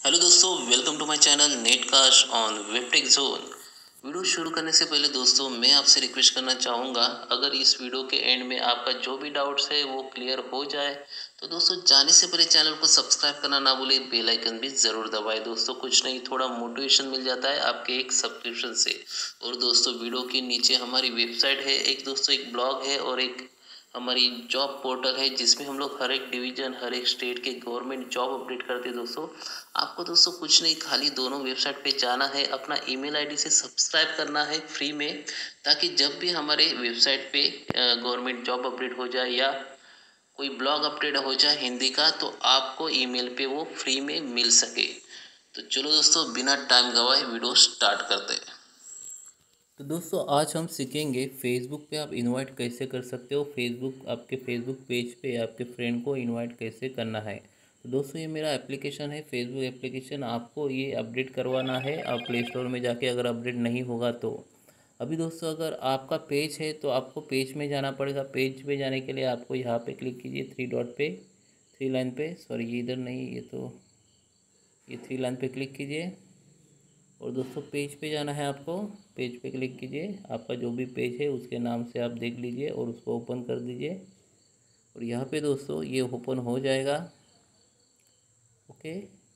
Hello दोस्तों, welcome to my channel Netcast on वेबटेक zone. Video शुरू करने से पहले दोस्तों मैं आपसे रिक्वेस्ट करना चाहूँगा, अगर इस वीडियो के एंड में आपका जो भी डाउट्स है वो क्लियर हो जाए तो दोस्तों जाने से पहले चैनल को सब्सक्राइब करना ना भूलें, बेल आइकन भी ज़रूर दबाएं। दोस्तों कुछ नहीं, थोड़ा मोटिवेशन मिल जाता है आपके एक सब्सक्रिप्शन से। और दोस्तों वीडियो के नीचे हमारी वेबसाइट है, एक दोस्तों एक ब्लॉग है और एक हमारी जॉब पोर्टल है, जिसमें हम लोग हर एक डिवीजन हर एक स्टेट के गवर्नमेंट जॉब अपडेट करते हैं। दोस्तों आपको दोस्तों कुछ नहीं, खाली दोनों वेबसाइट पे जाना है, अपना ईमेल आईडी से सब्सक्राइब करना है फ्री में, ताकि जब भी हमारे वेबसाइट पे गवर्नमेंट जॉब अपडेट हो जाए या कोई ब्लॉग अपडेट हो जाए हिंदी का, तो आपको ईमेल पे वो फ्री में मिल सके। तो चलो दोस्तों बिना टाइम गवाए वीडियो स्टार्ट करते हैं। तो दोस्तों आज हम सीखेंगे फेसबुक पे आप इनवाइट कैसे कर सकते हो, फेसबुक आपके फेसबुक पेज पे आपके फ्रेंड को इनवाइट कैसे करना है। तो दोस्तों ये मेरा एप्लीकेशन है, फेसबुक एप्लीकेशन। आपको ये अपडेट करवाना है, आप प्ले स्टोर में जाके, अगर अपडेट नहीं होगा तो। अभी दोस्तों अगर आपका पेज है तो आपको पेज में जाना पड़ेगा। पेज पे जाने के लिए आपको यहाँ पे क्लिक कीजिए, थ्री डॉट पे, थ्री लाइन पे, सॉरी ये इधर नहीं, ये थ्री लाइन पे क्लिक कीजिए और दोस्तों पेज पे जाना है आपको। पेज पे क्लिक कीजिए, आपका जो भी पेज है उसके नाम से आप देख लीजिए और उसको ओपन कर दीजिए। और यहाँ पे दोस्तों ये ओपन हो जाएगा। ओके,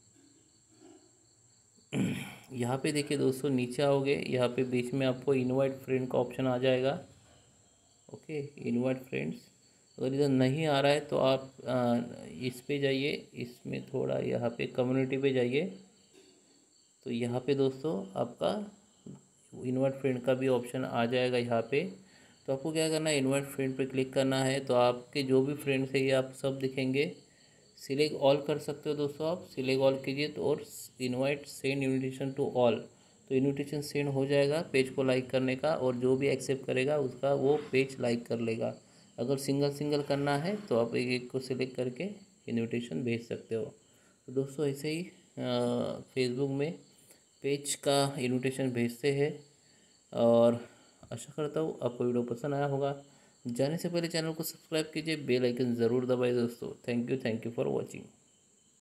यहाँ पे देखिए दोस्तों, नीचे आओगे, यहाँ पे बीच में आपको इनवाइट फ्रेंड का ऑप्शन आ जाएगा। Okay, invite friends. अगर इधर नहीं आ रहा है तो आप इस पे जाइए, इसमें थोड़ा यहाँ पे कम्युनिटी पे जाइए। तो यहाँ पे दोस्तों आपका इनवाइट फ्रेंड का भी ऑप्शन आ जाएगा यहाँ पे। तो आपको क्या करना है, इनवाइट फ्रेंड पे क्लिक करना है, तो आपके जो भी फ्रेंड्स है ये आप सब दिखेंगे। सिलेक्ट ऑल कर सकते हो दोस्तों, आप सिलेक्ट ऑल कीजिए तो, और invite send invitation to all, तो इनविटेशन सेंड हो जाएगा पेज को लाइक करने का, और जो भी एक्सेप्ट करेगा उसका वो पेज लाइक कर लेगा। अगर सिंगल सिंगल करना है तो आप एक एक को सिलेक्ट करके इनविटेशन भेज सकते हो। तो दोस्तों ऐसे ही फेसबुक में पेज का इनविटेशन भेजते हैं। और आशा करता हूँ आपको वीडियो पसंद आया होगा। जाने से पहले चैनल को सब्सक्राइब कीजिए, बेल आइकन ज़रूर दबाइए दोस्तों। Thank you for watching.